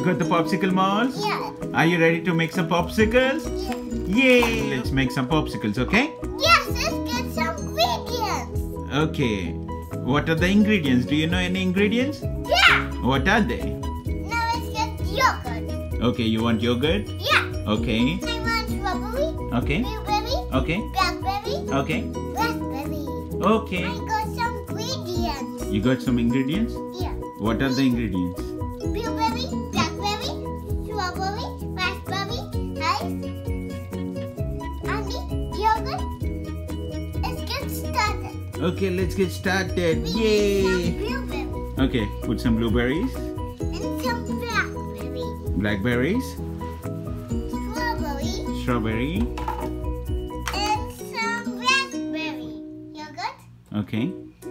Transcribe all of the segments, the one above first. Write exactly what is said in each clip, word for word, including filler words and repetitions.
got the popsicle molds? Yeah. Are you ready to make some popsicles? Yeah. Yay! Let's make some popsicles, okay? Yes, let's get some ingredients. Okay. What are the ingredients? Do you know any ingredients? Yeah. What are they? Now let's get yogurt. Okay, you want yogurt? Yeah. Okay. I want strawberry, Okay. blueberry, Okay. blackberry, Okay. raspberry. Okay. I got some ingredients. You got some ingredients? Yeah. What are the ingredients? Blueberry, blackberry, strawberry, raspberry, ice, and yogurt. Let's get started. Okay, let's get started. We Yay! need some blueberry Okay, put some blueberries, and some blackberry, blackberries, strawberry, strawberry. and some raspberry. Yogurt. Okay.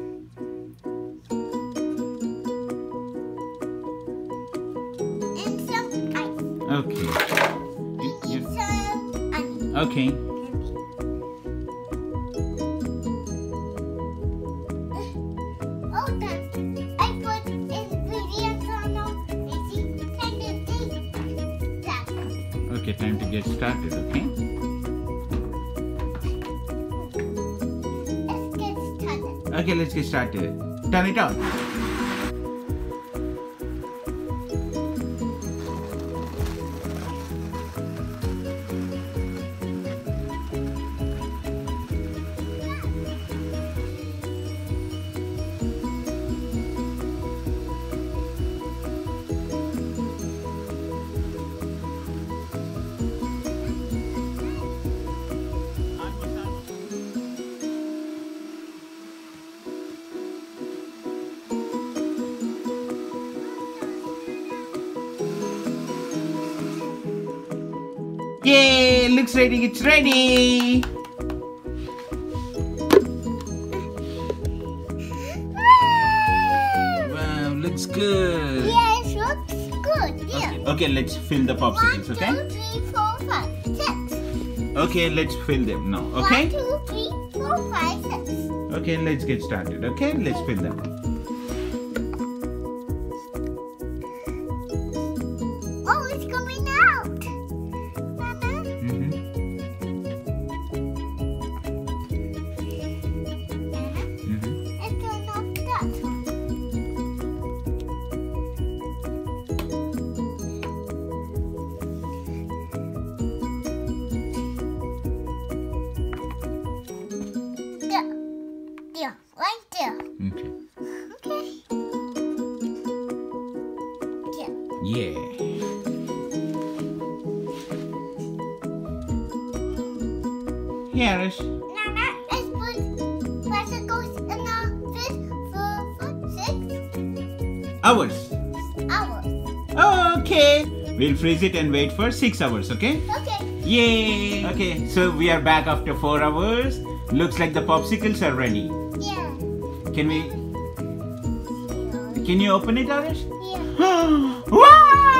And some ice. Okay. We need Yeah. some onion. Okay. Oh, that I put ingredients on now. Easy. Time to eat that. Okay, time to get started, okay? Let's get started. Okay, let's get started. Turn it on. Yay! Looks ready, it's ready! Wow, looks good! Yeah, it looks good. Yeah. Okay, okay, let's fill the popsicles, One, okay? two, three, four, five, six. Okay, let's fill them now, okay? One, two, three, four, five, six. Okay, let's get started, okay? Let's fill them. Oh, it's coming out. Mama. Mhm. Mhm. Let's turn off that one. There. There. Right there. Okay. Okay. Yeah. Yeah. Here is. Nana, let's put bicycles in the fridge for, for six Hours. hours. Okay. We'll freeze it and wait for six hours, okay? Okay. Yay! Okay, so we are back after four hours. Looks like the popsicles are ready. Yeah. Can we? Can you open it, Arish? Yeah. Wow!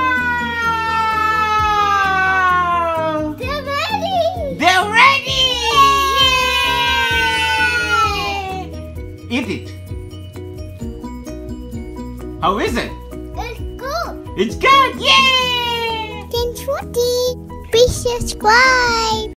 They're ready. They're ready! Eat it. How is it? It's good. It's good! Yay! Thanks for tea. Please subscribe.